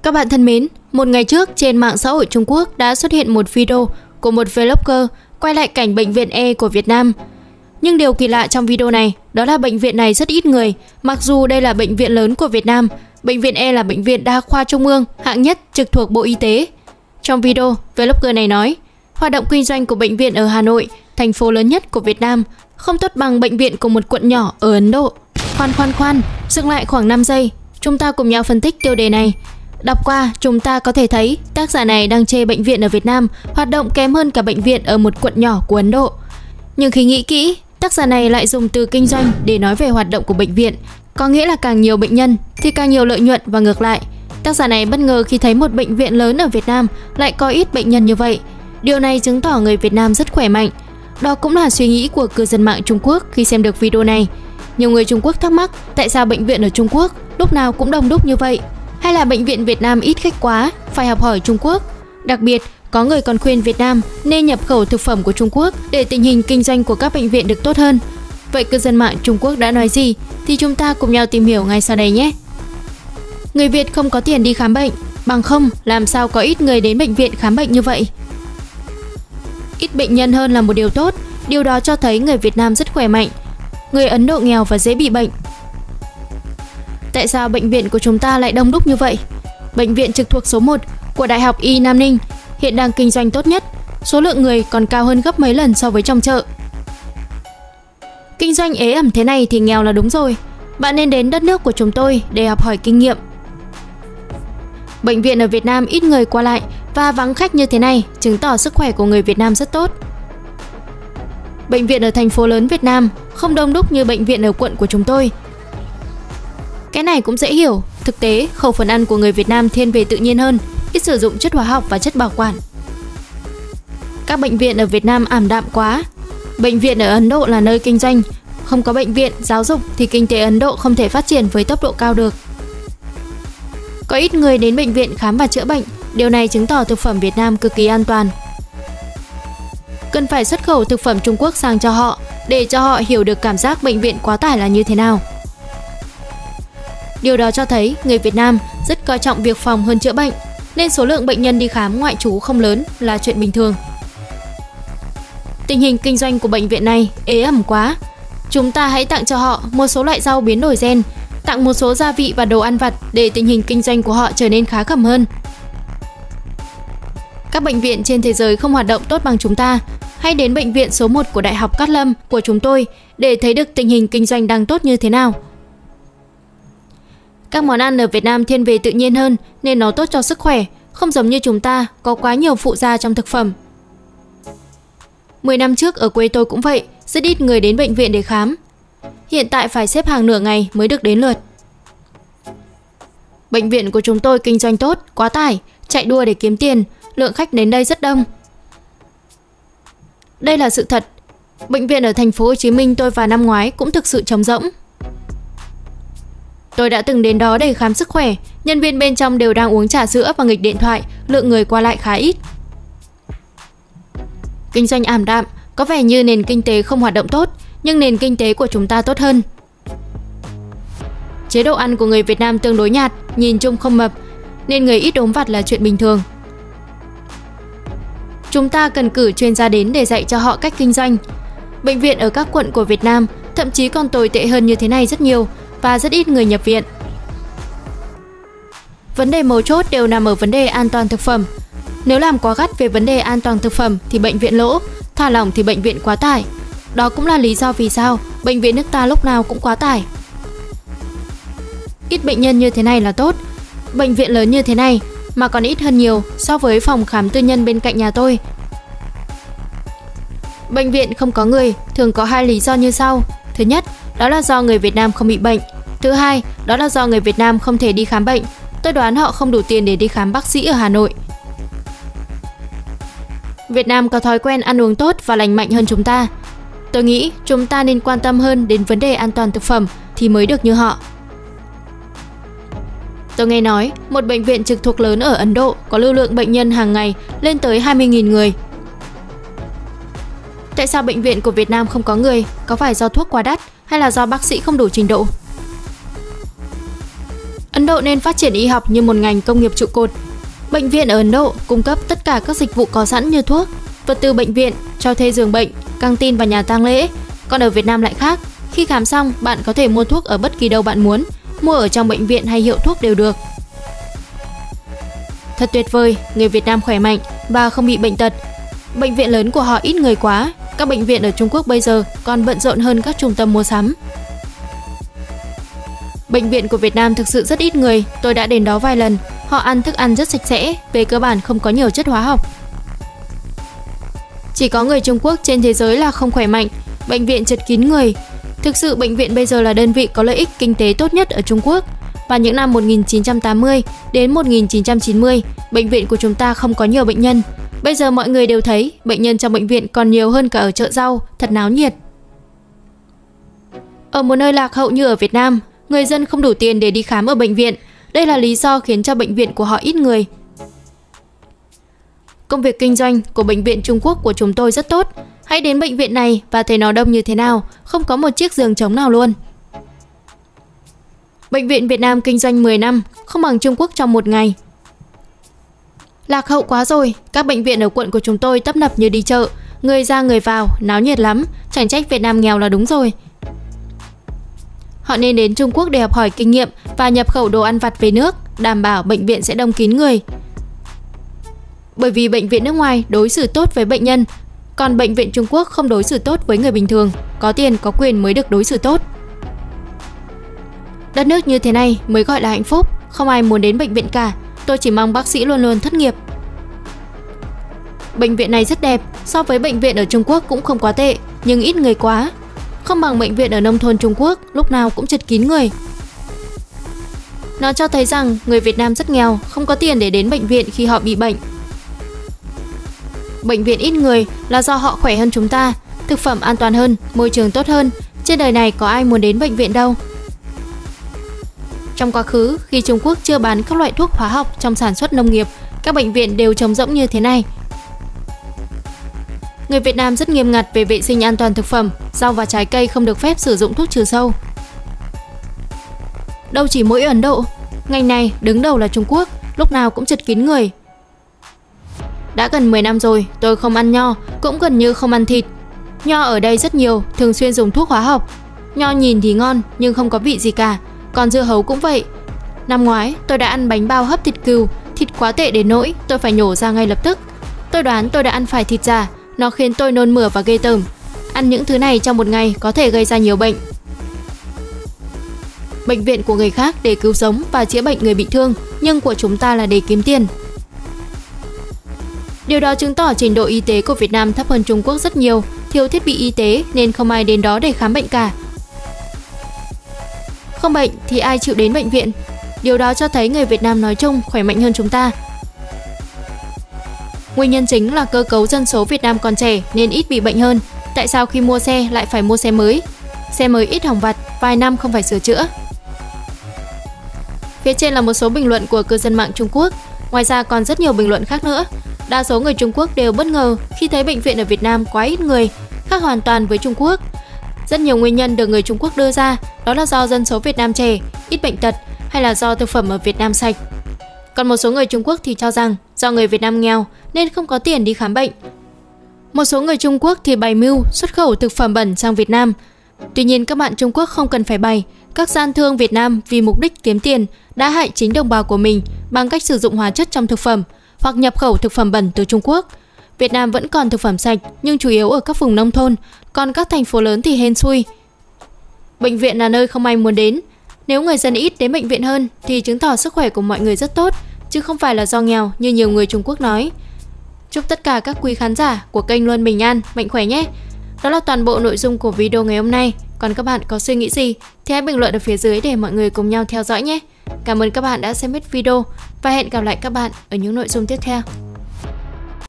Các bạn thân mến, một ngày trước trên mạng xã hội Trung Quốc đã xuất hiện một video của một vlogger quay lại cảnh bệnh viện E của Việt Nam. Nhưng điều kỳ lạ trong video này đó là bệnh viện này rất ít người, mặc dù đây là bệnh viện lớn của Việt Nam. Bệnh viện E là bệnh viện đa khoa trung ương hạng nhất trực thuộc Bộ Y tế. Trong video, vlogger này nói, hoạt động kinh doanh của bệnh viện ở Hà Nội, thành phố lớn nhất của Việt Nam, không tốt bằng bệnh viện của một quận nhỏ ở Ấn Độ. Khoan, dừng lại khoảng 5 giây, chúng ta cùng nhau phân tích tiêu đề này. Đọc qua, chúng ta có thể thấy tác giả này đang chê bệnh viện ở Việt Nam hoạt động kém hơn cả bệnh viện ở một quận nhỏ của Ấn Độ. Nhưng khi nghĩ kỹ, tác giả này lại dùng từ kinh doanh để nói về hoạt động của bệnh viện, có nghĩa là càng nhiều bệnh nhân thì càng nhiều lợi nhuận và ngược lại. Tác giả này bất ngờ khi thấy một bệnh viện lớn ở Việt Nam lại có ít bệnh nhân như vậy. Điều này chứng tỏ người Việt Nam rất khỏe mạnh. Đó cũng là suy nghĩ của cư dân mạng Trung Quốc khi xem được video này. Nhiều người Trung Quốc thắc mắc tại sao bệnh viện ở Trung Quốc lúc nào cũng đông đúc như vậy? Hay là bệnh viện Việt Nam ít khách quá, phải học hỏi Trung Quốc? Đặc biệt, có người còn khuyên Việt Nam nên nhập khẩu thực phẩm của Trung Quốc để tình hình kinh doanh của các bệnh viện được tốt hơn. Vậy cư dân mạng Trung Quốc đã nói gì thì chúng ta cùng nhau tìm hiểu ngay sau đây nhé. Người Việt không có tiền đi khám bệnh, bằng không làm sao có ít người đến bệnh viện khám bệnh như vậy? Ít bệnh nhân hơn là một điều tốt, điều đó cho thấy người Việt Nam rất khỏe mạnh. Người Ấn Độ nghèo và dễ bị bệnh. Tại sao bệnh viện của chúng ta lại đông đúc như vậy? Bệnh viện trực thuộc số 1 của Đại học Y Nam Ninh hiện đang kinh doanh tốt nhất, số lượng người còn cao hơn gấp mấy lần so với trong chợ. Kinh doanh ế ẩm thế này thì nghèo là đúng rồi. Bạn nên đến đất nước của chúng tôi để học hỏi kinh nghiệm. Bệnh viện ở Việt Nam ít người qua lại và vắng khách như thế này chứng tỏ sức khỏe của người Việt Nam rất tốt. Bệnh viện ở thành phố lớn Việt Nam không đông đúc như bệnh viện ở quận của chúng tôi. Cái này cũng dễ hiểu, thực tế khẩu phần ăn của người Việt Nam thiên về tự nhiên hơn, ít sử dụng chất hóa học và chất bảo quản. Các bệnh viện ở Việt Nam ảm đạm quá. Bệnh viện ở Ấn Độ là nơi kinh doanh, không có bệnh viện, giáo dục thì kinh tế Ấn Độ không thể phát triển với tốc độ cao được. Có ít người đến bệnh viện khám và chữa bệnh, điều này chứng tỏ thực phẩm Việt Nam cực kỳ an toàn. Cần phải xuất khẩu thực phẩm Trung Quốc sang cho họ, để cho họ hiểu được cảm giác bệnh viện quá tải là như thế nào. Điều đó cho thấy người Việt Nam rất coi trọng việc phòng hơn chữa bệnh, nên số lượng bệnh nhân đi khám ngoại trú không lớn là chuyện bình thường. Tình hình kinh doanh của bệnh viện này ế ẩm quá. Chúng ta hãy tặng cho họ một số loại rau biến đổi gen, tặng một số gia vị và đồ ăn vặt để tình hình kinh doanh của họ trở nên khá khẩm hơn. Các bệnh viện trên thế giới không hoạt động tốt bằng chúng ta. Hãy đến bệnh viện số 1 của Đại học Cát Lâm của chúng tôi để thấy được tình hình kinh doanh đang tốt như thế nào. Các món ăn ở Việt Nam thiên về tự nhiên hơn nên nó tốt cho sức khỏe, không giống như chúng ta có quá nhiều phụ gia trong thực phẩm. 10 năm trước ở quê tôi cũng vậy, rất ít người đến bệnh viện để khám. Hiện tại phải xếp hàng nửa ngày mới được đến lượt. Bệnh viện của chúng tôi kinh doanh tốt, quá tải, chạy đua để kiếm tiền, lượng khách đến đây rất đông. Đây là sự thật. Bệnh viện ở thành phố Hồ Chí Minh tôi vào năm ngoái cũng thực sự trống rỗng. Tôi đã từng đến đó để khám sức khỏe, nhân viên bên trong đều đang uống trà sữa và nghịch điện thoại, lượng người qua lại khá ít. Kinh doanh ảm đạm, có vẻ như nền kinh tế không hoạt động tốt, nhưng nền kinh tế của chúng ta tốt hơn. Chế độ ăn của người Việt Nam tương đối nhạt, nhìn chung không mập, nên người ít ốm vặt là chuyện bình thường. Chúng ta cần cử chuyên gia đến để dạy cho họ cách kinh doanh. Bệnh viện ở các quận của Việt Nam thậm chí còn tồi tệ hơn như thế này rất nhiều và rất ít người nhập viện. Vấn đề mấu chốt đều nằm ở vấn đề an toàn thực phẩm. Nếu làm quá gắt về vấn đề an toàn thực phẩm thì bệnh viện lỗ, thả lỏng thì bệnh viện quá tải. Đó cũng là lý do vì sao bệnh viện nước ta lúc nào cũng quá tải. Ít bệnh nhân như thế này là tốt. Bệnh viện lớn như thế này mà còn ít hơn nhiều so với phòng khám tư nhân bên cạnh nhà tôi. Bệnh viện không có người thường có hai lý do như sau. Thứ nhất, đó là do người Việt Nam không bị bệnh. Thứ hai, đó là do người Việt Nam không thể đi khám bệnh. Tôi đoán họ không đủ tiền để đi khám bác sĩ ở Hà Nội. Việt Nam có thói quen ăn uống tốt và lành mạnh hơn chúng ta. Tôi nghĩ chúng ta nên quan tâm hơn đến vấn đề an toàn thực phẩm thì mới được như họ. Tôi nghe nói một bệnh viện trực thuộc lớn ở Ấn Độ có lưu lượng bệnh nhân hàng ngày lên tới 20.000 người. Tại sao bệnh viện của Việt Nam không có người? Có phải do thuốc quá đắt hay là do bác sĩ không đủ trình độ? Độ nên phát triển y học như một ngành công nghiệp trụ cột. Bệnh viện ở Ấn Độ cung cấp tất cả các dịch vụ có sẵn như thuốc, vật tư bệnh viện, cho thuê giường bệnh, căng tin và nhà tang lễ. Còn ở Việt Nam lại khác, khi khám xong bạn có thể mua thuốc ở bất kỳ đâu bạn muốn, mua ở trong bệnh viện hay hiệu thuốc đều được. Thật tuyệt vời, người Việt Nam khỏe mạnh và không bị bệnh tật. Bệnh viện lớn của họ ít người quá, các bệnh viện ở Trung Quốc bây giờ còn bận rộn hơn các trung tâm mua sắm. Bệnh viện của Việt Nam thực sự rất ít người, tôi đã đến đó vài lần. Họ ăn thức ăn rất sạch sẽ, về cơ bản không có nhiều chất hóa học. Chỉ có người Trung Quốc trên thế giới là không khỏe mạnh, bệnh viện chật kín người. Thực sự bệnh viện bây giờ là đơn vị có lợi ích kinh tế tốt nhất ở Trung Quốc. Vào những năm 1980 đến 1990, bệnh viện của chúng ta không có nhiều bệnh nhân. Bây giờ mọi người đều thấy bệnh nhân trong bệnh viện còn nhiều hơn cả ở chợ rau, thật náo nhiệt. Ở một nơi lạc hậu như ở Việt Nam, người dân không đủ tiền để đi khám ở bệnh viện. Đây là lý do khiến cho bệnh viện của họ ít người. Công việc kinh doanh của bệnh viện Trung Quốc của chúng tôi rất tốt. Hãy đến bệnh viện này và thấy nó đông như thế nào, không có một chiếc giường trống nào luôn. Bệnh viện Việt Nam kinh doanh 10 năm, không bằng Trung Quốc trong một ngày. Lạc hậu quá rồi, các bệnh viện ở quận của chúng tôi tấp nập như đi chợ, người ra người vào, náo nhiệt lắm, chẳng trách Việt Nam nghèo là đúng rồi. Họ nên đến Trung Quốc để học hỏi kinh nghiệm và nhập khẩu đồ ăn vặt về nước, đảm bảo bệnh viện sẽ đông kín người. Bởi vì bệnh viện nước ngoài đối xử tốt với bệnh nhân, còn bệnh viện Trung Quốc không đối xử tốt với người bình thường, có tiền có quyền mới được đối xử tốt. Đất nước như thế này mới gọi là hạnh phúc, không ai muốn đến bệnh viện cả, tôi chỉ mong bác sĩ luôn luôn thất nghiệp. Bệnh viện này rất đẹp, so với bệnh viện ở Trung Quốc cũng không quá tệ, nhưng ít người quá. Không bằng bệnh viện ở nông thôn Trung Quốc, lúc nào cũng chật kín người. Nó cho thấy rằng người Việt Nam rất nghèo, không có tiền để đến bệnh viện khi họ bị bệnh. Bệnh viện ít người là do họ khỏe hơn chúng ta, thực phẩm an toàn hơn, môi trường tốt hơn. Trên đời này có ai muốn đến bệnh viện đâu. Trong quá khứ, khi Trung Quốc chưa bán các loại thuốc hóa học trong sản xuất nông nghiệp, các bệnh viện đều trống rỗng như thế này. Người Việt Nam rất nghiêm ngặt về vệ sinh an toàn thực phẩm, rau và trái cây không được phép sử dụng thuốc trừ sâu. Đâu chỉ mỗi Ấn Độ, ngành này đứng đầu là Trung Quốc, lúc nào cũng chật kín người. Đã gần 10 năm rồi, tôi không ăn nho, cũng gần như không ăn thịt. Nho ở đây rất nhiều, thường xuyên dùng thuốc hóa học. Nho nhìn thì ngon nhưng không có vị gì cả, còn dưa hấu cũng vậy. Năm ngoái, tôi đã ăn bánh bao hấp thịt cừu, thịt quá tệ đến nỗi tôi phải nhổ ra ngay lập tức. Tôi đoán tôi đã ăn phải thịt giả, nó khiến tôi nôn mửa và ghê tởm. Ăn những thứ này trong một ngày có thể gây ra nhiều bệnh. Bệnh viện của người khác để cứu sống và chữa bệnh người bị thương, nhưng của chúng ta là để kiếm tiền. Điều đó chứng tỏ trình độ y tế của Việt Nam thấp hơn Trung Quốc rất nhiều, thiếu thiết bị y tế nên không ai đến đó để khám bệnh cả. Không bệnh thì ai chịu đến bệnh viện. Điều đó cho thấy người Việt Nam nói chung khỏe mạnh hơn chúng ta. Nguyên nhân chính là cơ cấu dân số Việt Nam còn trẻ nên ít bị bệnh hơn. Tại sao khi mua xe lại phải mua xe mới? Xe mới ít hỏng vặt, vài năm không phải sửa chữa. Phía trên là một số bình luận của cư dân mạng Trung Quốc. Ngoài ra còn rất nhiều bình luận khác nữa. Đa số người Trung Quốc đều bất ngờ khi thấy bệnh viện ở Việt Nam quá ít người, khác hoàn toàn với Trung Quốc. Rất nhiều nguyên nhân được người Trung Quốc đưa ra, đó là do dân số Việt Nam trẻ, ít bệnh tật hay là do thực phẩm ở Việt Nam sạch. Còn một số người Trung Quốc thì cho rằng do người Việt Nam nghèo nên không có tiền đi khám bệnh. Một số người Trung Quốc thì bày mưu xuất khẩu thực phẩm bẩn sang Việt Nam. Tuy nhiên các bạn Trung Quốc không cần phải bày, các gian thương Việt Nam vì mục đích kiếm tiền đã hại chính đồng bào của mình bằng cách sử dụng hóa chất trong thực phẩm hoặc nhập khẩu thực phẩm bẩn từ Trung Quốc. Việt Nam vẫn còn thực phẩm sạch nhưng chủ yếu ở các vùng nông thôn, còn các thành phố lớn thì hên xui. Bệnh viện là nơi không ai muốn đến. Nếu người dân ít đến bệnh viện hơn thì chứng tỏ sức khỏe của mọi người rất tốt, chứ không phải là do nghèo như nhiều người Trung Quốc nói. Chúc tất cả các quý khán giả của kênh luôn bình an, mạnh khỏe nhé. Đó là toàn bộ nội dung của video ngày hôm nay. Còn các bạn có suy nghĩ gì thì hãy bình luận ở phía dưới để mọi người cùng nhau theo dõi nhé. Cảm ơn các bạn đã xem hết video và hẹn gặp lại các bạn ở những nội dung tiếp theo.